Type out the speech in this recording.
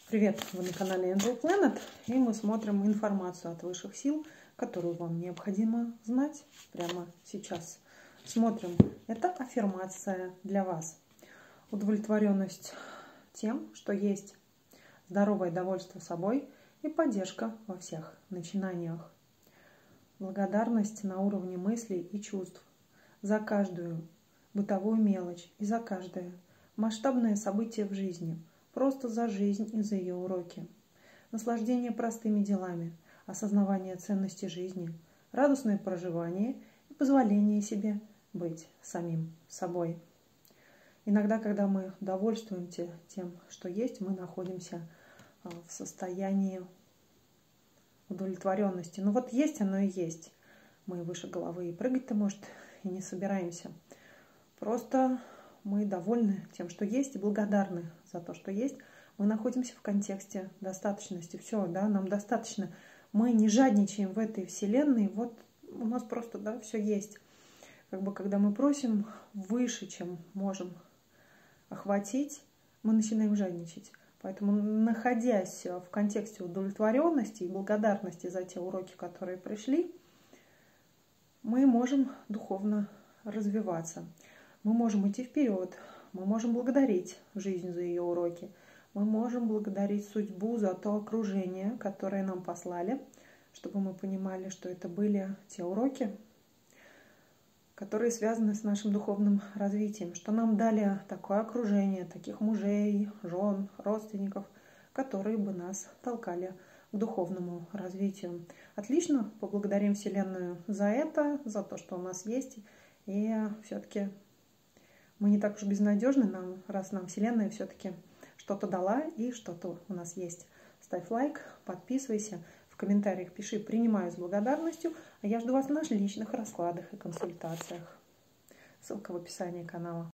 Привет! Вы на канале Angel Planet, и мы смотрим информацию от высших сил, которую вам необходимо знать прямо сейчас. Смотрим. Это аффирмация для вас. Удовлетворенность тем, что есть, здоровое довольство собой и поддержка во всех начинаниях. Благодарность на уровне мыслей и чувств за каждую бытовую мелочь и за каждое масштабное событие в жизни. Просто за жизнь и за ее уроки. Наслаждение простыми делами, осознавание ценности жизни, радостное проживание и позволение себе быть самим собой. Иногда, когда мы довольствуемся тем, что есть, мы находимся в состоянии удовлетворенности. Ну вот есть оно и есть. Мы выше головы и прыгать-то, может, и не собираемся. Просто мы довольны тем, что есть, и благодарны за то, что есть. Мы находимся в контексте достаточности. Все, да, нам достаточно. Мы не жадничаем в этой вселенной. Вот у нас просто, да, все есть. Как бы, когда мы просим выше, чем можем охватить, мы начинаем жадничать. Поэтому, находясь в контексте удовлетворенности и благодарности за те уроки, которые пришли, мы можем духовно развиваться. Мы можем идти вперед, мы можем благодарить жизнь за ее уроки, мы можем благодарить судьбу за то окружение, которое нам послали, чтобы мы понимали, что это были те уроки, которые связаны с нашим духовным развитием, что нам дали такое окружение, таких мужей, жен, родственников, которые бы нас толкали к духовному развитию. Отлично, поблагодарим Вселенную за это, за то, что у нас есть, и все-таки мы не так уж безнадежны, раз нам Вселенная все-таки что-то дала и что-то у нас есть. Ставь лайк, подписывайся, в комментариях пиши «принимаю с благодарностью», а я жду вас на личных раскладах и консультациях. Ссылка в описании канала.